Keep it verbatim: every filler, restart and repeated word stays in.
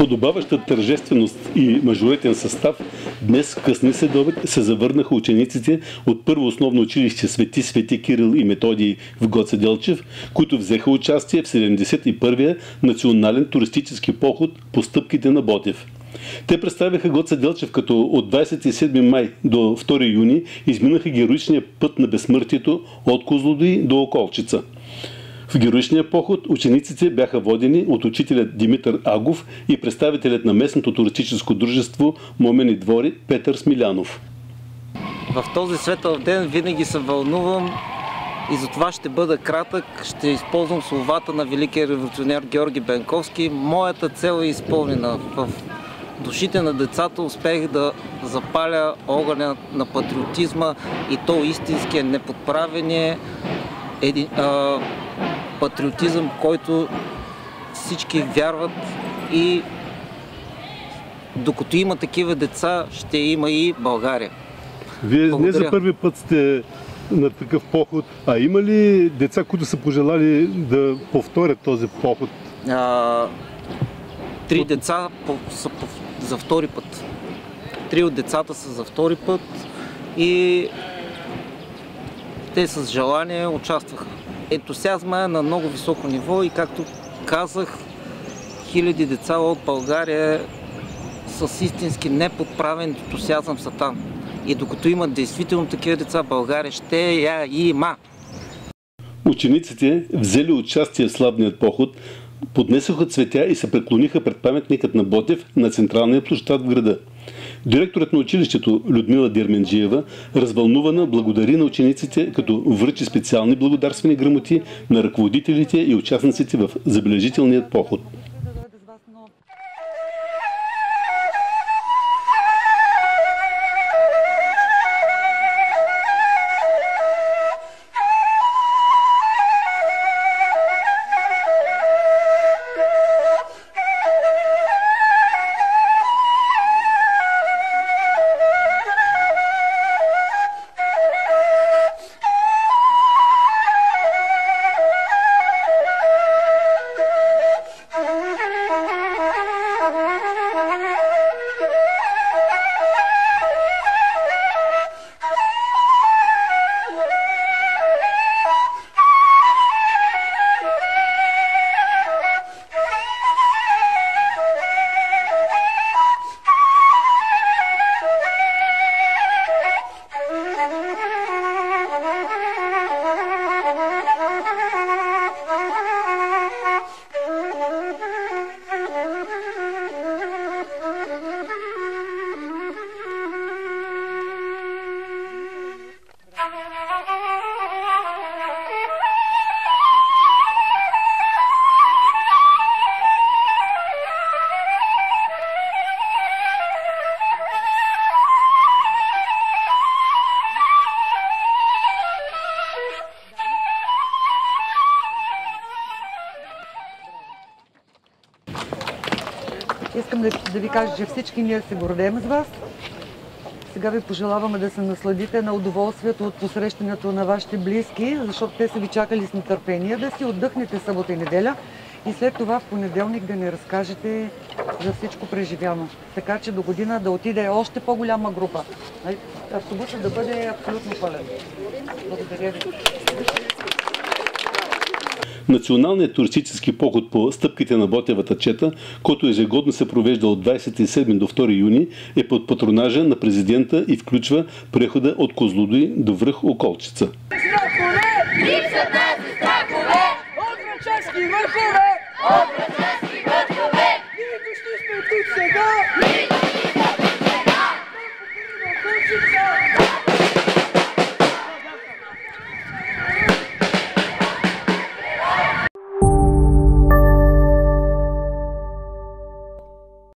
подобаваща тържественост и мажоретен състав, днес в късни следобед се завърнаха учениците от Първо основно училище Свети Свети Кирил и Методий в Гоце Делчев, които взеха участие в седемдесет и първия национален туристически поход по стъпките на Ботев. Те представяха Гоце Делчев, като от двадесет и седми май до втори юни изминаха героичния път на безсмъртието от Козлодуй до Околчица. В героичния поход учениците бяха водени от учителя Димитър Агов и представителят на местното туристическо дружество Момени двори Петър Смилянов. В този светъл ден винаги се вълнувам и затова ще бъда кратък. Ще използвам словата на великия революционер Георги Бенковски. Моята цел е изпълнена. В душите на децата успех да запаля огъня на патриотизма и то истинския, неподправения един, а, патриотизъм, който всички вярват, и докато има такива деца, ще има и България. Вие Благодаря. не за първи път сте на такъв поход, а има ли деца, които са пожелали да повторят този поход? А, три деца по, са по, за втори път. Три от децата са за втори път и те с желание участваха. Ентусиазма е на много високо ниво и, както казах, хиляди деца от България с истински неподправен ентусиазъм са там. И докато имат действително такива деца, България ще я има. Учениците, взели участие в славният поход, поднесоха цветя и се преклониха пред паметникът на Ботев на централния площад в града. Директорът на училището Людмила Дерменджиева, развълнувана, благодари на учениците, като връчи специални благодарствени грамоти на ръководителите и участниците в забележителният поход. Искам да, да ви кажа, че всички ние се гордеем с вас. Сега ви пожелаваме да се насладите на удоволствието от посрещането на вашите близки, защото те са ви чакали с нетърпение, да си отдъхнете събота и неделя и след това в понеделник да ни разкажете за всичко преживяно. Така че до година да отиде още по-голяма група. Автобусът да бъде абсолютно пълен. Благодаря ви. Националният туристически поход по стъпките на Ботевата чета, който ежегодно се провежда от двадесет и седми до втори юни, е под патронажа на президента и включва прехода от Козлодуй до връх Околчица. Липсата